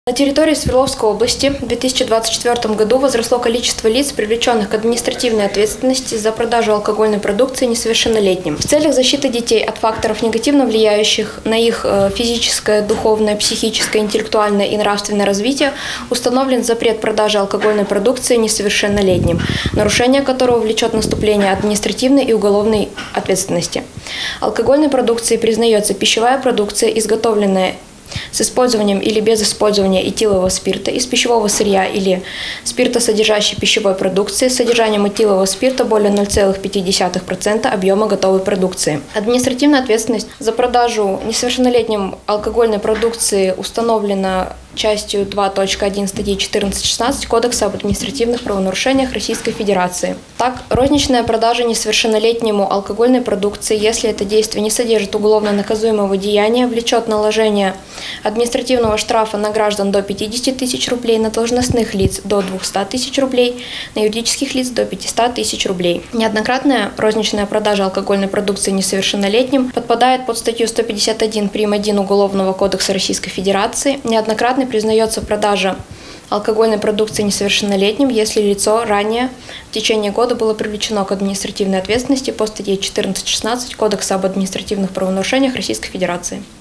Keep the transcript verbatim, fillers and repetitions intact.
На территории Свердловской области в две тысячи двадцать четвёртом году возросло количество лиц, привлеченных к административной ответственности за продажу алкогольной продукции несовершеннолетним. В целях защиты детей от факторов, негативно влияющих на их физическое, духовное, психическое, интеллектуальное и нравственное развитие, установлен запрет продажи алкогольной продукции несовершеннолетним, нарушение которого влечет наступление административной и уголовной ответственности. Алкогольной продукцией признается пищевая продукция, изготовленная с использованием или без использования этилового спирта из пищевого сырья или спиртосодержащей пищевой продукции с содержанием этилового спирта более ноль целых пять десятых процента объема готовой продукции. Административная ответственность за продажу несовершеннолетним алкогольной продукции установлена частью два точка один статьи четырнадцать шестнадцать Кодекса об административных правонарушениях Российской Федерации. Так, розничная продажа несовершеннолетнему алкогольной продукции, если это действие не содержит уголовно наказуемого деяния, влечет наложение административного штрафа на граждан до пятидесяти тысяч рублей, на должностных лиц до двухсот тысяч рублей, на юридических лиц до пятисот тысяч рублей. Неоднократная розничная продажа алкогольной продукции несовершеннолетним подпадает под статью сто пятьдесят один прим. один Уголовного кодекса Российской Федерации. Неоднократно признается продажа алкогольной продукции несовершеннолетним, если лицо ранее в течение года было привлечено к административной ответственности по статье четырнадцать шестнадцать Кодекса об административных правонарушениях Российской Федерации.